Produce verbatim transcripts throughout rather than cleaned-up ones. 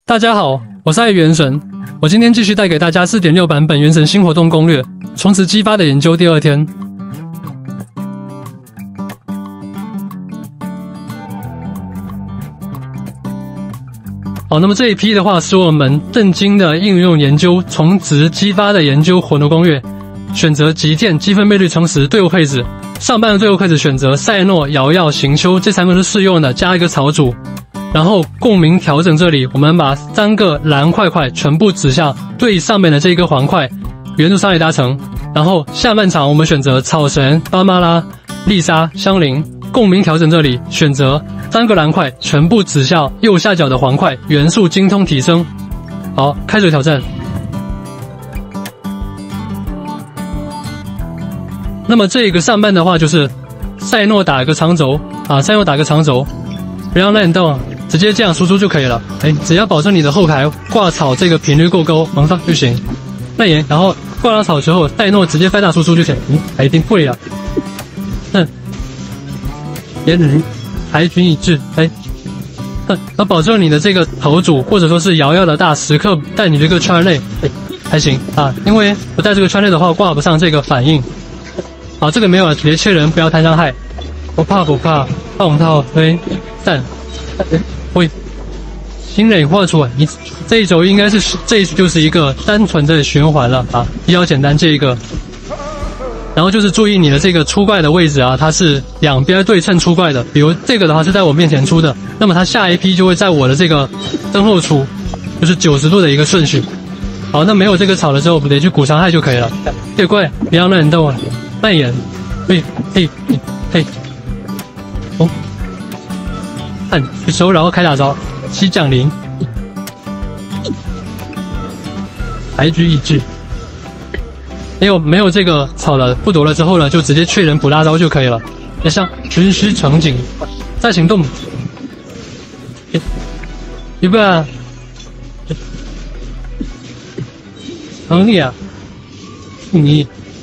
大家好，我是爱原神，我今天继续带给大家 四点六 版本原神新活动攻略，从此激发的研究第二天。好，那么这一批的话是我们正经的应用研究，从值激发的研究活动攻略，选择极电积分倍率乘十队伍配置，上半的队伍配置选择赛诺、瑶瑶、行修这三个是适用的，加一个草主。然后共鸣调整这里，我们把三个蓝块块全部指向最上面的这个黄块，元素杀力达成。然后下半场我们选择草神、巴马拉、丽莎、香菱，共鸣调整这里选择三个蓝块全部指向右下角的黄块，元素精通提升。好，开始挑战。那么这个上半的话就是赛诺打一个长轴啊，赛诺打个长轴，不要乱动。直接这样输出就可以了，哎，只要保证你的后排挂草这个频率够高，往上就行。蔓延，然后挂到草之后，赛诺直接翻大输出就行。嗯，还一定会了。嗯，言语排群一致，哎，嗯，要保证你的这个头主或者说是瑶瑶的大时刻带你这个圈内，哎，还行啊，因为不带这个圈内的话挂不上这个反应。好，这个没有了，直接切人，不要贪伤害。不怕不怕，放套推散。会新蕊画出来，你这一轴应该是这就是一个单纯的循环了啊，比较简单这一个。然后就是注意你的这个出怪的位置啊，它是两边对称出怪的。比如这个的话是在我面前出的，那么它下一批就会在我的这个身后出，就是九十度的一个顺序。好，那没有这个草了之后，我们得去补伤害就可以了。对怪，不要乱动，蔓延，嘿嘿嘿，哦。按去收，然后开大招，七降临，排局一致。没有没有这个草了，不夺了之后呢，就直接确认补大招就可以了。加上军师场景，再行动，预备啊！能力啊！你。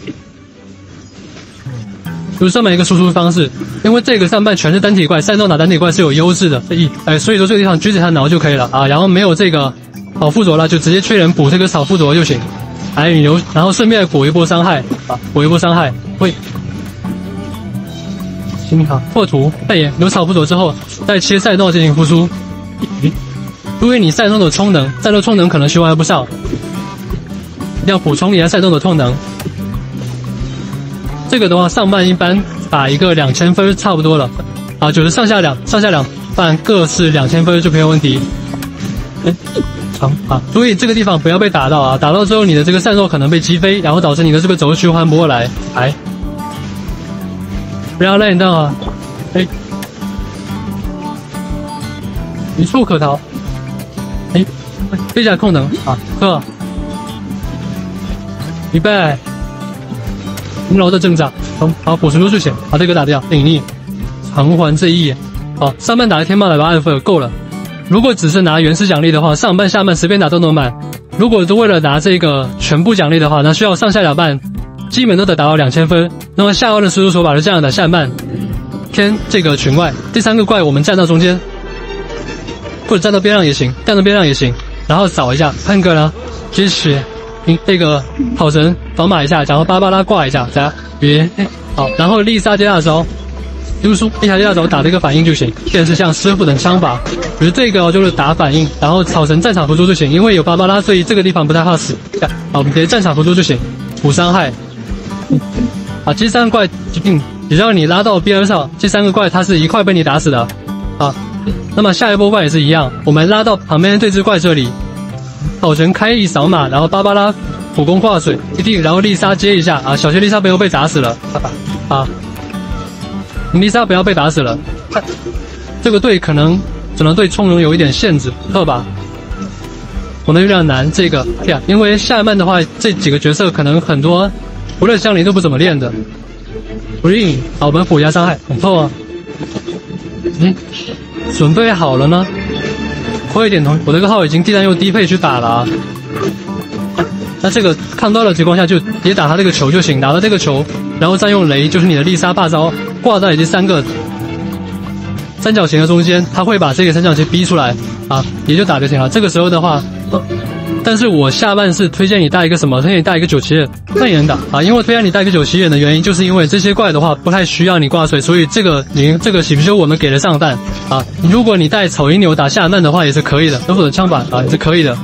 就是上面一个输出方式，因为这个上半全是单体怪，赛诺打单体怪是有优势的，哎，所以说这个地方举起它挠就可以了啊，然后没有这个草附着了，就直接缺人补这个草附着就行，哎，你留，然后顺便补一波伤害啊，补一波伤害，会，行好，破图，扮演留草附着之后，再切赛诺进行复苏，因为你赛诺的充能，赛诺充能可能循环不上，一定要补充你的赛诺的充能。这个的话，上半一般打一个两千分差不多了，啊，就是上下两上下两半各是两千分就没有问题。哎，长啊，注意这个地方不要被打到啊，打到之后你的这个赛诺可能被击飞，然后导致你的这个轴循环不过来，哎，不要乱动啊，哎，一触可逃，哎，背下控能啊，呵，预备。无劳的挣扎，好，好补输出就行，把这个打掉，引力，偿还这一，好，上半打个天霸来把二分够了。如果只是拿原始奖励的话，上半下半随便打都能满。如果是为了拿这个全部奖励的话，那需要上下两半基本都得达到两千分。那么下半的输出手法是这样的，下半偏这个群怪，第三个怪我们站到中间，或者站到边上也行，站到边上也行，然后扫一下，喷个呢，支持。这个草神扫码一下，然后芭芭拉挂一下，再别好，然后丽莎接大招，就是说丽莎接大招打这个反应就行，电视像师傅等枪法，比如这个就是打反应，然后草神战场辅助就行，因为有芭芭拉，所以这个地方不太怕死。好，我们直接战场辅助就行，补伤害。啊，这三个怪嗯，只要你拉到边上，这三个怪它是一块被你打死的。啊，那么下一波怪也是一样，我们拉到旁边这只怪这里。草神开一扫码，然后芭芭拉普攻挂水一定，然后丽莎接一下啊，小学丽莎不要被打死了啊，丽莎不要被打死了，这个队可能只能对充容有一点限制，特吧，可能有点难这个呀，因为下半的话这几个角色可能很多无论香菱都不怎么练的 ，Green 好，我们补一下伤害，很错啊，嗯，准备好了呢。快一点同，我这个号已经地单用低配去打了啊。那这个看到的情况下就也打他这个球就行，打到这个球，然后再用雷，就是你的丽莎霸招挂在这三个三角形的中间，他会把这个三角形逼出来， 啊，也就打就行了。这个时候的话，呃、但是我下半是推荐你带一个什么？推荐你带一个九七忍，那也能打啊。因为推荐你带一个九七忍的原因，就是因为这些怪的话不太需要你挂水，所以这个你这个喜不修我们给了上弹啊。如果你带草银牛打下弹的话也是可以的，或者枪板啊也是可以的。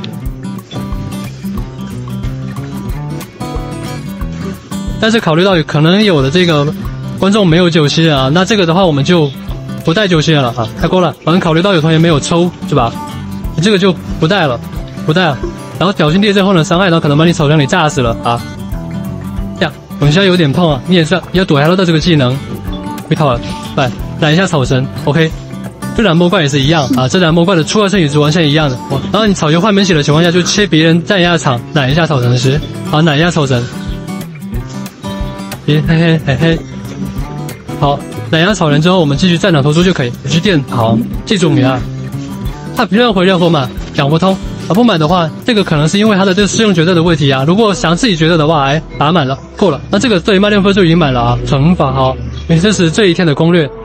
但是考虑到有可能有的这个观众没有九七忍啊，那这个的话我们就不带九七忍了啊，太过了。反正考虑到有同学没有抽是吧？你这个就不带了，不带了。然后侥幸地最后呢伤害，然后可能把你手枪给炸死了啊。这样，我们现在有点痛啊，你也是要躲下来的这个技能，被套了。来染一下草神 ，OK。这染魔怪也是一样啊，这染魔怪的初二圣与之王现在一样的。然后你草原换门血的情况下，就切别人占一下场，染一下草神石，好染一下草神。嘿嘿嘿嘿，好，染压草人之后，我们继续战场投出就可以。去电好，记住你啊，他任回任后嘛，讲不通啊，不满的话，这个可能是因为他的这个适用决斗的问题啊。如果想自己决斗的话，哎，打满了，够了，那这个对于卖六分就已经满了啊。惩罚好，这是这一天的攻略。